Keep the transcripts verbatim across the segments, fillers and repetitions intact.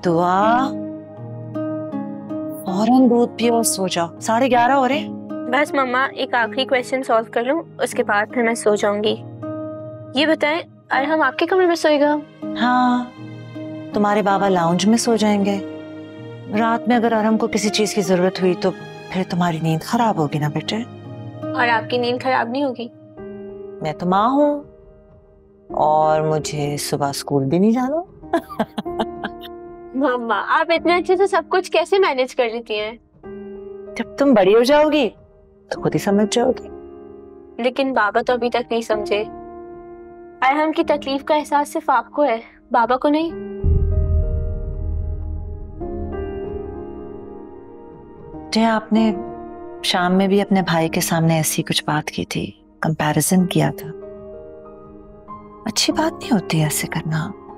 दुआ, फौरन दूध पियो और सो जाओ, साढ़े ग्यारह हो रहे। बस मम्मा एक आखिरी क्वेश्चन सॉल्व कर लूं, उसके बाद फिर मैं सो जाऊंगी। ये बताएं, अरहम आपके कमरे में सोएगा? हाँ, तुम्हारे बाबा लाउंज में सो जाएंगे। रात में अगर अरहम को किसी चीज की जरूरत हुई तो फिर तुम्हारी नींद खराब होगी ना बेटे। और आपकी नींद खराब नहीं होगी? मैं तो माँ हूँ और मुझे सुबह स्कूल भी नहीं जाना। मम्मा आप इतने अच्छे से सब कुछ कैसे मैनेज कर लेती हैं? जब तुम बड़ी हो जाओगी तो खुद ही समझ जाओगी। लेकिन बाबा तो अभी तक नहीं समझे। अरहम की तकलीफ का एहसास सिर्फ आपको है, बाबा को नहीं। जे आपने शाम में भी अपने भाई के सामने ऐसी कुछ बात की थी, कंपैरिजन किया था। अच्छी बात नहीं होती ऐसे करना।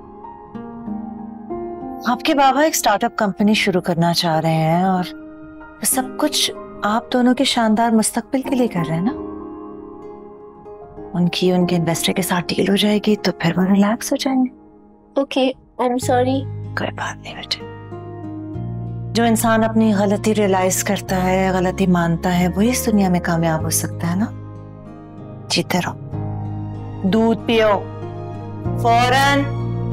आपके बाबा एक स्टार्टअप कंपनी शुरू करना चाह रहे हैं और सब कुछ आप दोनों के शानदार मुस्तकबिल के लिए कर रहे हैं ना। उनकी उनके इन्वेस्टर के साथ डील हो जाएगी तो फिर वो रिलैक्स हो जाएंगे। Okay, I am sorry. कोई बात नहीं बेटे। जो इंसान अपनी गलती रियलाइज करता है, गलती मानता है, वही इस दुनिया में कामयाब हो सकता है ना। जीते रहो, दूध पियो फौरन।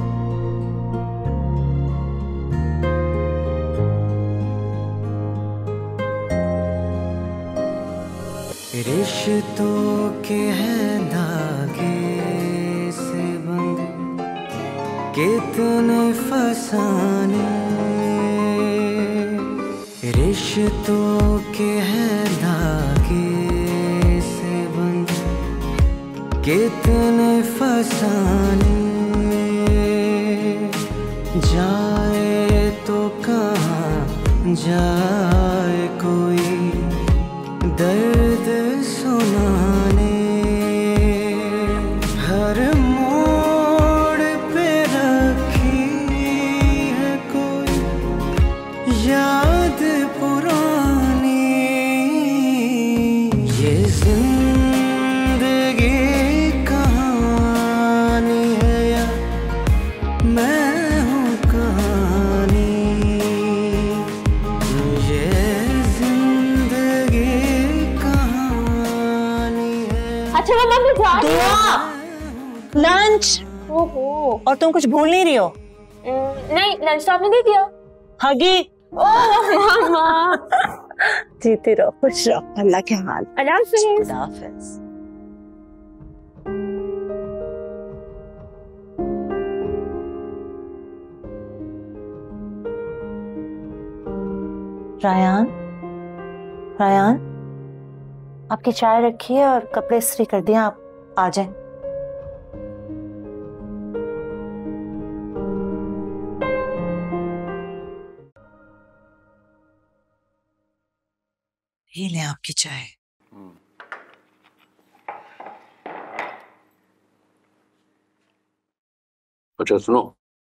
रिश्तों के हैं धागे से बंधे कितने फसाने, रिश्तों के हैं धागे से बंधे कितने फसाने। जाए तो कहाँ जाए कोई दर्द सुनाने, हर मोड़ पे रखी है कोई याद पुरानी। ये जिंदगी कहानी है या मैं हूँ कहानी। ये अच्छा मम्मा मैं जा रही हूँ। लंच। ओहो, और तुम कुछ भूल नहीं रही हो? नहीं, लंच तो आपने दे दिया। हगी। ओह मामा। जीती रहो, खुश रहो, अल्लाह के हाल। अल्लाह हाफिज़। अल्लाह हाफिज़। रायान, रायान, आपकी चाय रखी है और कपड़े इस्त्री कर दिए, आप आ जाएं। ये लें आपकी चाय। अच्छा सुनो,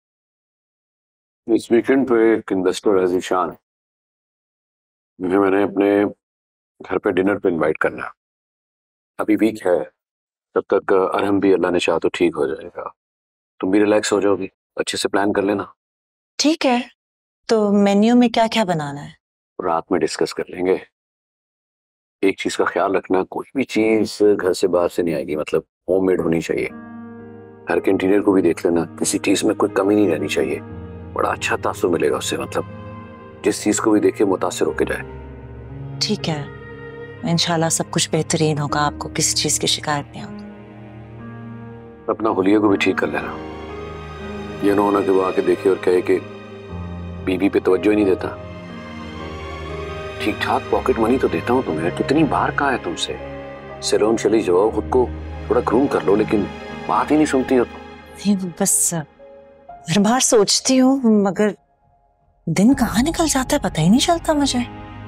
इस वीकेंड पे एक इन्वेस्टर है ज़ीशान, जिन्हें मैंने अपने घर पे डिनर पे इनवाइट करना है। अभी वीक है, तब तक अरहम भी अल्लाह ने चाहा तो ठीक हो जाएगा। तुम भी रिलैक्स हो जाओगी, अच्छे से प्लान कर लेना। ठीक है, तो मेन्यू में क्या क्या बनाना है? रात में डिस्कस कर लेंगे। एक चीज का ख्याल रखना, कोई भी चीज घर से बाहर से नहीं आएगी, मतलब होममेड होनी चाहिए। घर के इंटीरियर को भी देख लेना, किसी चीज में कोई कमी नहीं रहनी चाहिए। बड़ा अच्छा तासुर मिलेगा उससे, मतलब जिस चीज को भी देखे मुतासिर होके जाए। ठीक है, इंशाल्लाह सब कुछ बेहतरीन होगा, आपको किसी चीज की शिकायत नहीं होगी। अपना हुलिया को भी ठीक कर लेना, ये ना होना कि वो आके देखे और कहे कि बीबी पे तवज्जो ही नहीं देता। ठीक ठाक पॉकेट मनी तो देता हूँ तुम्हें, कितनी बार कहा है तुमसे सैलून चली जाओ, खुद को थोड़ा ग्रूम कर लो, लेकिन बात ही नहीं सुनती हो तुम। नहीं, बस हर बार सोचती हूँ मगर दिन कहाँ निकल जाता है पता ही नहीं चलता मुझे।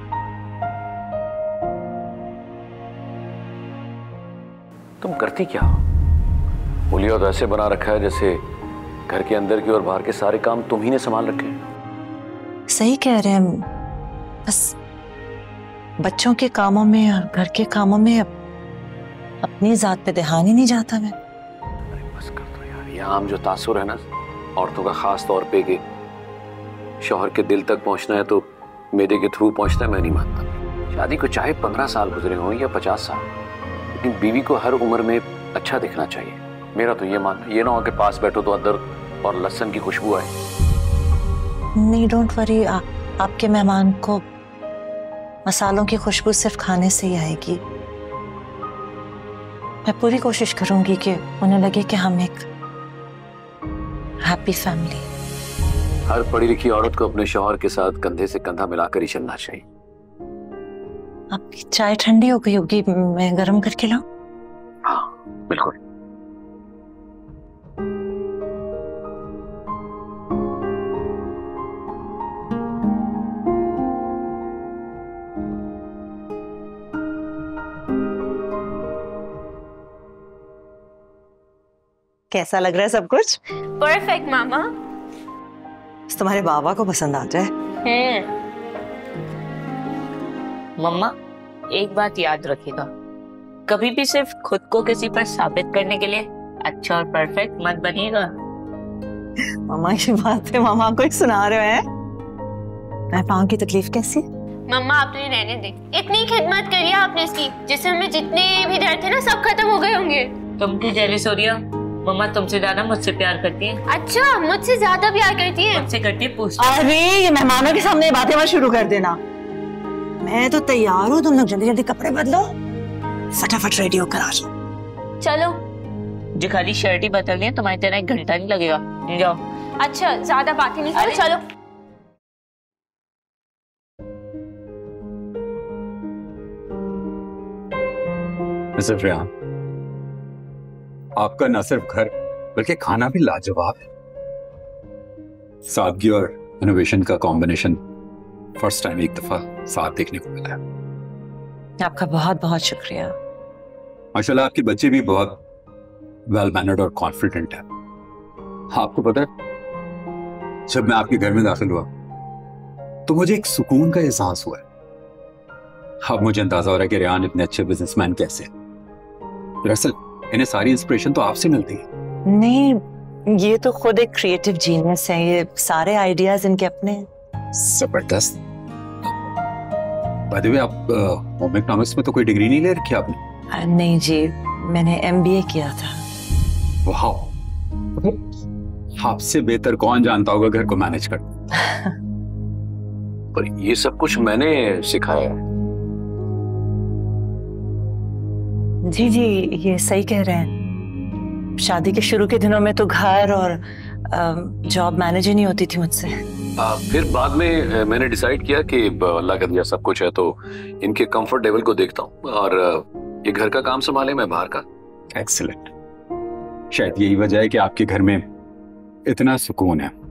तुम करती क्या हो? हुलिया तो ऐसे बना रखा है जैसे घर के अंदर की और बाहर के सारे काम तुम ही ने संभाल रखे हैं। सही कह रहे हैं, बस बच्चों के कामों में और घर के कामों में अपनी जात पे ध्यान ही नहीं जाता मैं। अरे बस कर दो यार, ये आम जो तासुर है ना औरतों का, खास तौर पे कि शौहर के दिल तक पहुंचना है तो मेरे के थ्रू पहुंचना है, मैं नहीं मानता। शादी को चाहे पंद्रह साल गुजरे हों या पचास साल, लेकिन बीवी को हर उम्र में अच्छा दिखना चाहिए। मेरा तो ये मानना, ये ना हो कि पास बैठो तो अदरक और लहसुन की खुशबू आए। नहीं, डोंट वरी, आपके मेहमान को मसालों की खुशबू सिर्फ खाने से ही आएगी। मैं पूरी कोशिश करूंगी कि उन्हें लगे कि हम एक हैप्पी फैमिली। हर पढ़ी लिखी औरत को अपने शौहर के साथ कंधे से कंधा मिलाकर ही चलना चाहिए। आपकी चाय ठंडी हो गई होगी, मैं गर्म करके लाऊं? हाँ बिल्कुल। कैसा लग रहा है सब कुछ? परफेक्ट मामा। तुम्हारे बाबा को पसंद आ जाए। हम्म। मम्मा, एक बात याद रखिएगा, कभी भी सिर्फ खुद को किसी पर साबित करने के लिए अच्छा और परफेक्ट मत बनिएगा। मामा की बात है, मामा को ही सुना रहे हैं। मैं पाँव की तकलीफ कैसी? मम्मा आप तो ये रहने दें। इतनी खिदमत करी आपने इसकी, जिससे हमें जितने भी दर्द थे ना सब खत्म हो गए होंगे। तुम क्यों जेलस हो रही हो? मम्मा तुमसे ज्यादा मुझसे प्यार करती है। अच्छा, मुझसे ज्यादा प्यार करती है? मुझसे करती है, पूछ। अरे ये मेहमानों के सामने बातें मत शुरू कर देना। मैं तो तैयार हूँ, तुम लोग जल्दी जल्दी कपड़े बदलो, फटाफट रेडी होकर आ जाओ। चलो। जो खाली शर्ट ही बदलनी है, तुम्हारी तरह एक घंटा नहीं लगेगा। जाओ। अच्छा, ज्यादा बातें नहीं करो, चलो। मिसेस रेहान, आपका न सिर्फ घर बल्कि खाना भी लाजवाब है। सादगी और इनोवेशन का कॉम्बिनेशन फर्स्ट टाइम एक दफा साथ देखने को मिला है। आपका बहुत बहुत शुक्रिया। माशाल्लाह आपके बच्चे भी बहुत वेल मैनर्ड और कॉन्फिडेंट है। आपको पता है, जब मैं आपके घर में दाखिल हुआ तो मुझे एक सुकून का एहसास हुआ है। अब मुझे अंदाजा हो रहा है कि रेहान इतने अच्छे बिजनेसमैन कैसे हैं। दरअसल इन्हें सारी इंस्पिरेशन तो आपसे मिलती है। नहीं, ये तो खुद एक क्रिएटिव जीनियस है, ये सारे आइडियाज इनके अपने हैं। जबरदस्त। बाय द वे, आप होम इकोनॉमिक्स में तो कोई डिग्री नहीं ले रखी आपने? आ, नहीं जी, मैंने एमबीए किया था। वाह, आपसे बेहतर कौन जानता होगा घर को मैनेज कर। पर ये सब कुछ मैंने सिखाया है। जी जी, ये सही कह रहे हैं। शादी के शुरू के दिनों में तो घर और जॉब मैनेज ही नहीं होती थी मुझसे। आ, फिर बाद में मैंने डिसाइड किया कि अल्लाह का दिया सब कुछ है तो इनके कंफर्ट लेवल को देखता हूँ और ये घर का काम संभाले, मैं बाहर का। एक्सीलेंट। शायद यही वजह है कि आपके घर में इतना सुकून है।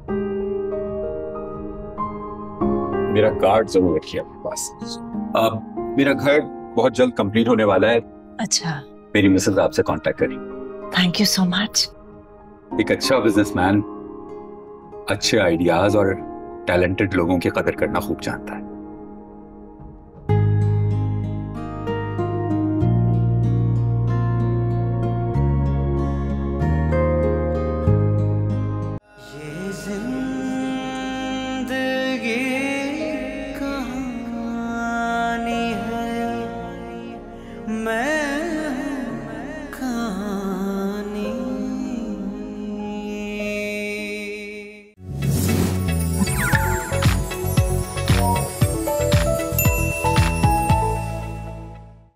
मेरा कार्ड जरूर रखिए आपके पास। अब मेरा घर बहुत जल्द कंप्लीट होने वाला है। अच्छा। मेरी मिसेज आपसे कांटेक्ट करी। Thank you so much. एक अच्छा बिजनेसमैन अच्छे आइडियाज और टैलेंटेड लोगों की कदर करना खूब जानता है।